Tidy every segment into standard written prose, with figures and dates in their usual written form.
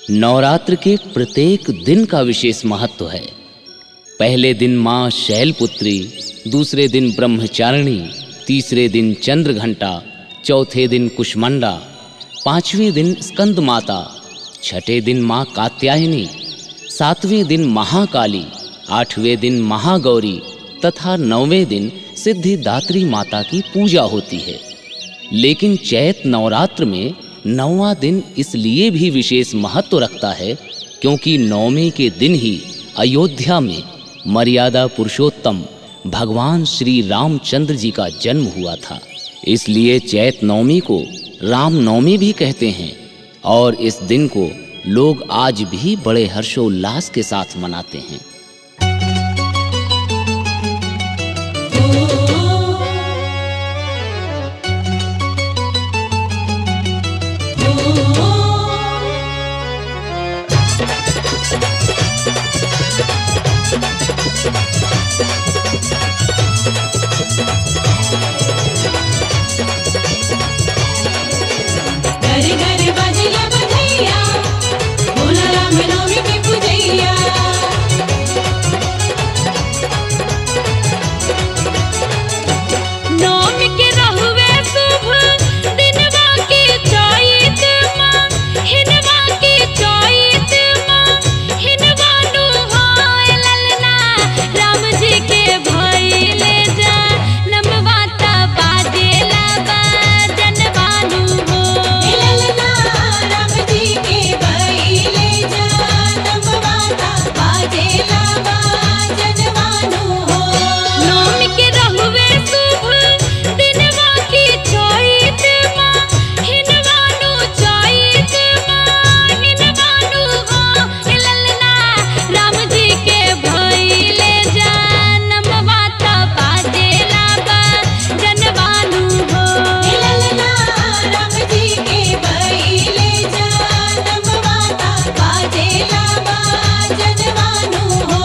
नवरात्र के प्रत्येक दिन का विशेष महत्व है। पहले दिन माँ शैलपुत्री, दूसरे दिन ब्रह्मचारिणी, तीसरे दिन चंद्रघंटा, चौथे दिन कुष्मांडा, पांचवें दिन स्कंद माता, छठे दिन माँ कात्यायनी, सातवें दिन महाकाली, आठवें दिन महागौरी तथा नौवें दिन सिद्धिदात्री माता की पूजा होती है। लेकिन चैत नवरात्र में नौवां दिन इसलिए भी विशेष महत्व रखता है क्योंकि नौवें के दिन ही अयोध्या में मर्यादा पुरुषोत्तम भगवान श्री रामचंद्र जी का जन्म हुआ था। इसलिए चैत नवमी को राम नवमी भी कहते हैं और इस दिन को लोग आज भी बड़े हर्षोल्लास के साथ मनाते हैं। घर घर बजला बधैया, भोला राम नवमी के पूजैया। नवमी के रहुवे शुभ दिनवा के चैत माँ, हिनवा के चैत माँ, हिनवा नु होय ललना राम जी के भइले जा नमवा ता बाजेला जनवानु हो। ललना राम जी के भइले जा नमवा ता बाजेला जनवानु हो। नवमी के रहुवे शुभ दिनवा की चैत माँ, हिनवा नु चैत माँ, हिनवा नु हो। ललना राम जी के भइले जा नमवा ता बाजेला जनवानु हो। ललना राम जी के भइले जा नमवा ता बाजेला जनवानु हो।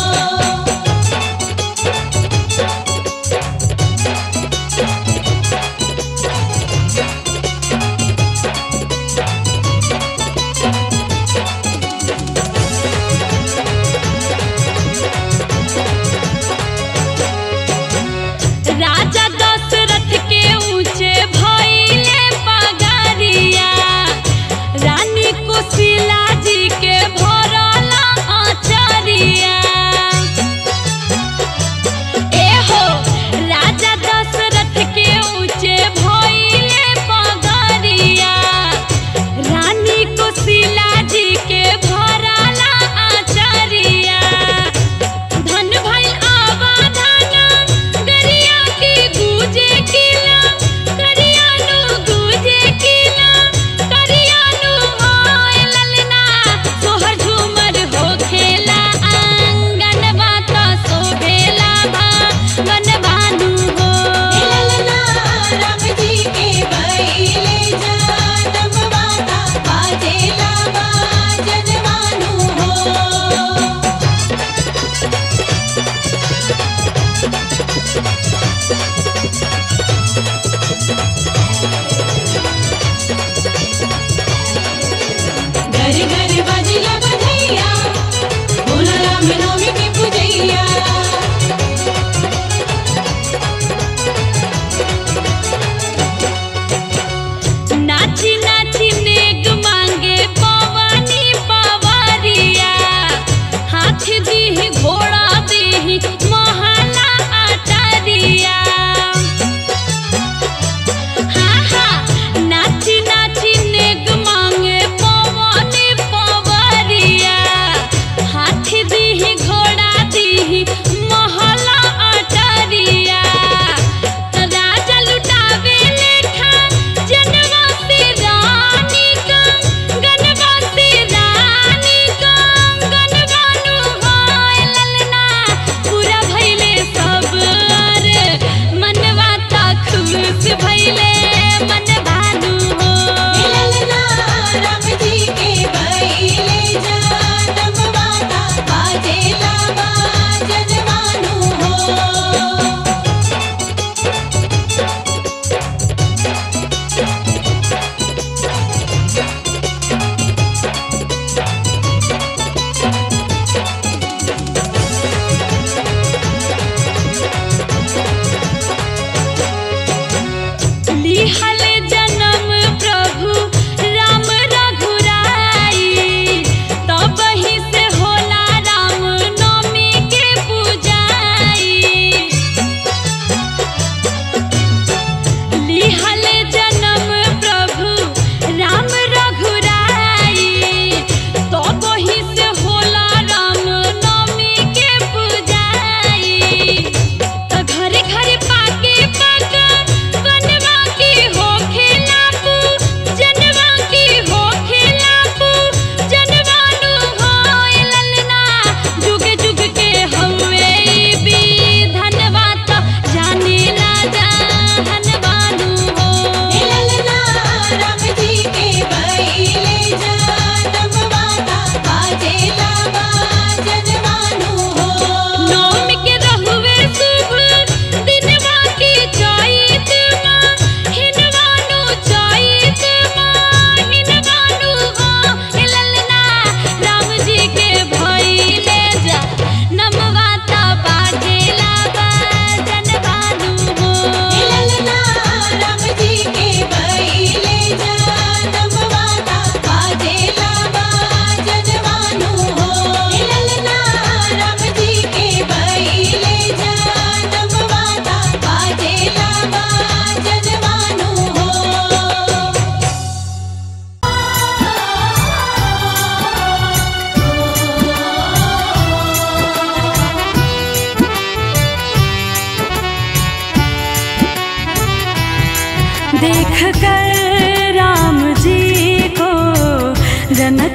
राजा दशरथ के ऊंचे भइले पगरिया, रानी कोशिला जी के भरला आचरिया। एहो राजा दशरथ के ऊंचे भइले पगरिया, रानी कोशिला जी के भरला आचरिया। धन भइल आवाधन गरिया की गूंजे किला, करियानु गूंजे किला, करियानु होय ललना सोहर झूमर हो खेला आंगनवा ता शोभेला बनवानु हो। ललना राम जी के भइले जा नमवा ता बाजेला जनवानु हो। घर घर बजला बधैया, भोला राम नवमी के पूजैया। नाची नाची नेग मांगे पवनी पवरिया, हाथ दीही घोड़ा दीही महला अटरिया। हाँ हाँ नाची नाची नेग मांगे पवनी पवरिया, हाथ दीही घोड़ा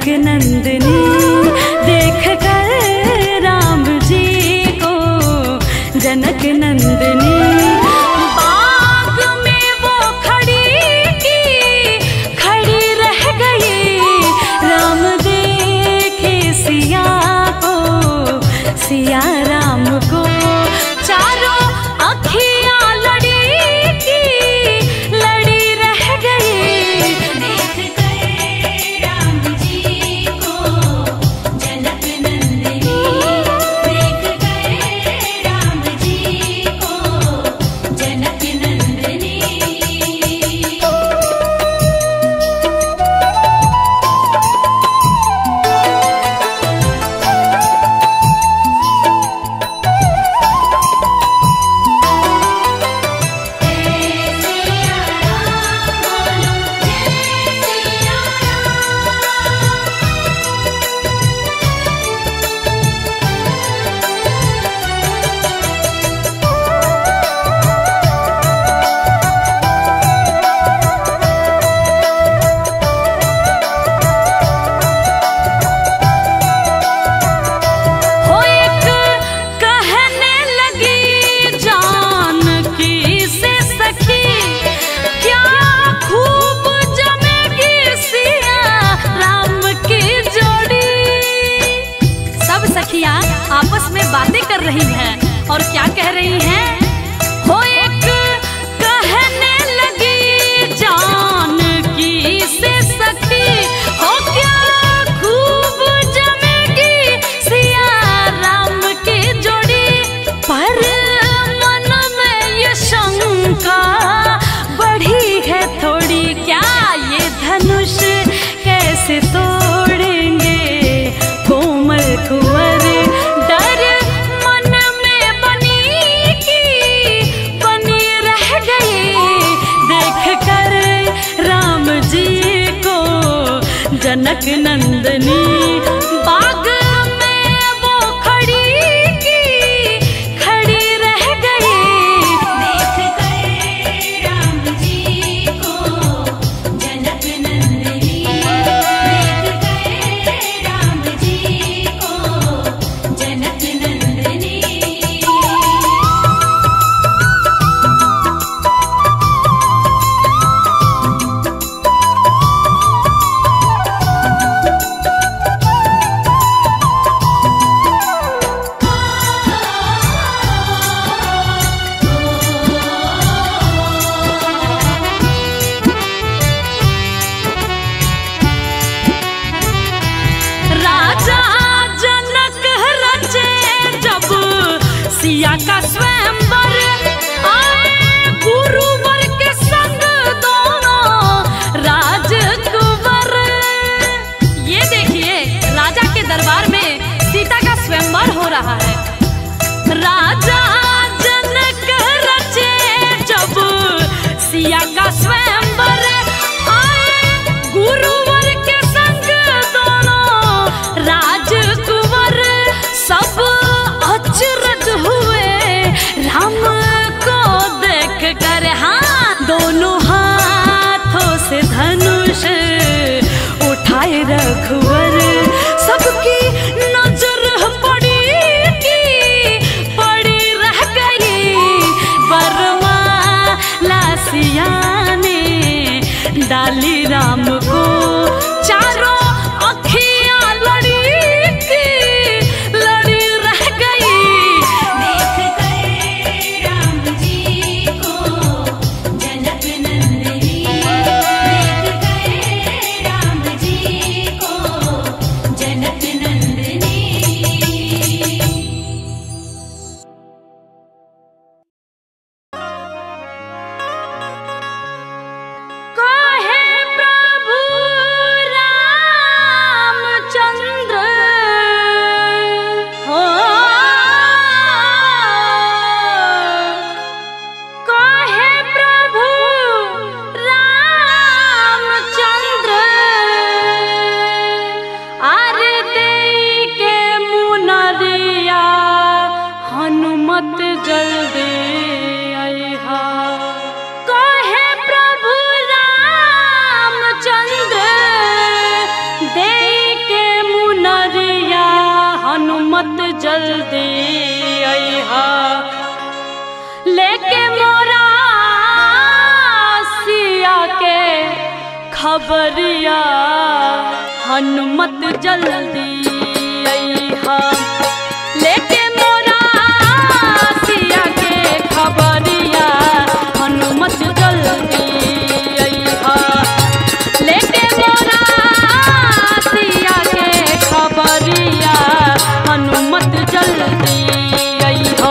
जनक नंदिनी देख कर राम जी को जनक नंदिनी बाग में वो खड़ी रह गई राम देखे सिया राम को चारों अखियां लड़ी रह गई देख कर राम जी को जनक नंदिनी देख कर राम जी को जनक नंदिनी। आपस में बातें कर रही हैं और क्या कह रही हैं? हो एक कहने लगी जानकी से सखी हो क्या खूब जमेगी सिया राम की जोड़ी। पर मन में ये शंका बढ़ी है थोड़ी क्या ये धनुष कैसे तोड़ेंगे कोमल कुंवर। जनक नंदिनी बाग में वो खड़ी रह गई देख कर राम जी को जनक नंदिनी देख कर राम जी को जनक नंदिनी। सिया का स्वयंवर आए गुरुवर के संग दोनों राजकुंवर। ये देखिए राजा के दरबार में सीता का स्वयंवर हो रहा है। राजा जनक रचे जब सिया का स्वयंवर आए गुरुवर के संग दोनों राजकुंवर। सब अचरज हुए राम को देख कर हाँ दोनों हाथों से धनुष उठाए रघुवर। सबकी नजर पड़ी रह गई वरमाला सिया ने डाली राम को। चारों अखियां लड़ी रह गई देख कर राम जी को जनक नंदिनी देख कर राम जी को जल्दी अइहा लेके मोरा सिया के खबरिया हनुमत जल्दी अइहा लेके मोरा सिया के खबरिया हनुमत जल्दी अइहा लेके मोरा सिया के खबरिया हनुमत जल्दी अइहा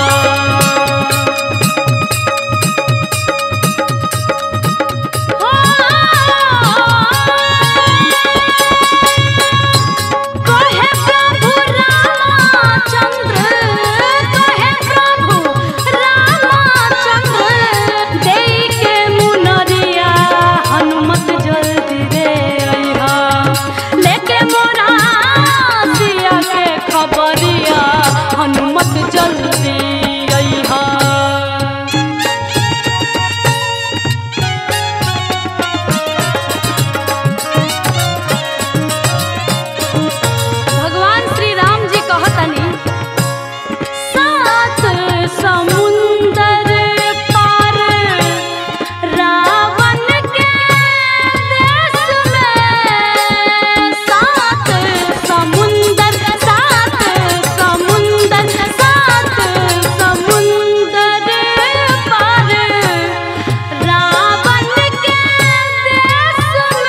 हनुमत जल्दी अइहा भगवान श्री राम जी कहतनी सात समुंदर पार रावण के देश में सात समुंदर पार रावण के देश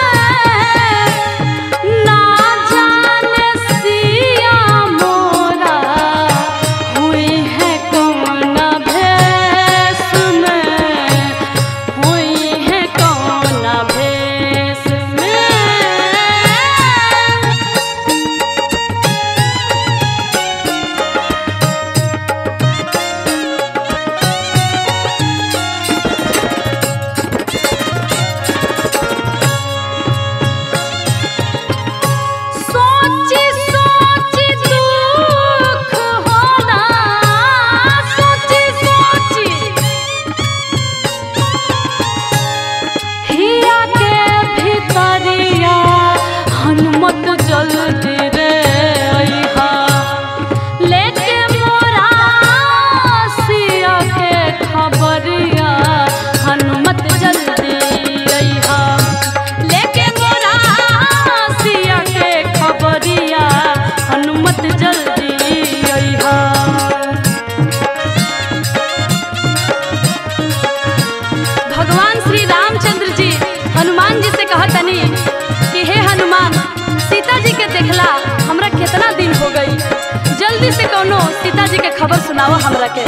में ना जाने सिया मोरा हुई है कौन भेष में हुई है कौन भेष में सोची सोची दुख होला सोची सोची हिया के भीतरिया हनुमत जल्दी रे अइहा लेके मोरा सिया के खबरिया हनुमत जल्दी अइहा लेके मोरा सिया के खबरिया हनुमत जल्दी अइहा भगवान श्री रामचंद्र जी हनुमान जी से कहतनी कि हे हनुमान सीता जी के देखला हमरा कितना दिन हो गई जल्दी से कौनो सीता जी के खबर सुनाओ हमरा के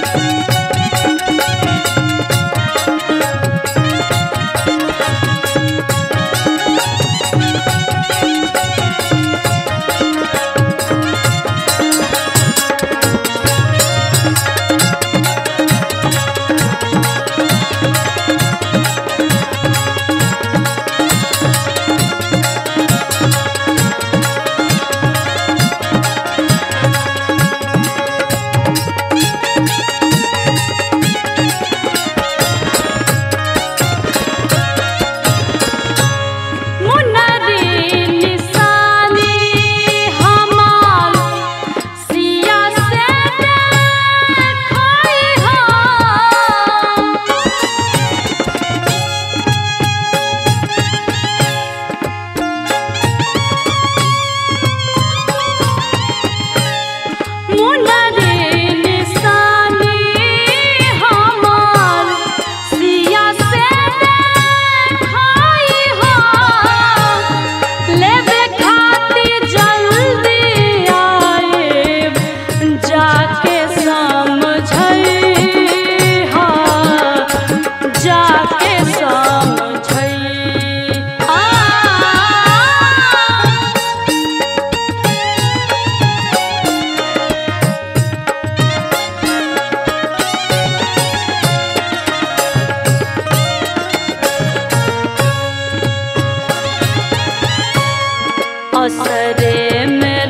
असरे में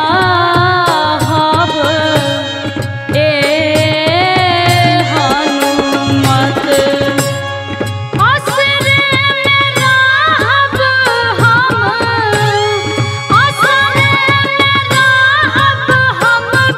रहब ए हनुमत, असरे में रहब हम, असरे में रहब हम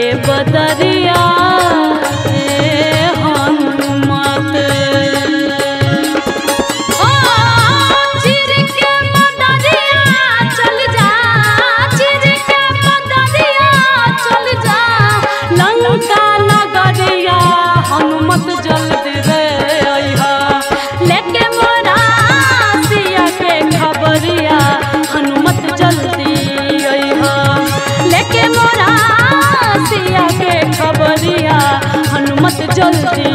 बदरिया हनुमत ओ चिर के बदरिया चल जा, चिर के बदरिया चल जा, लंका नगरिया हनुमत जल्दी रे अइहा, लेके मोरा सिया के खबरिया हनुमत जल्दी अइहा, लेके मोरा सिया के खबरिया हनुमत जल्दी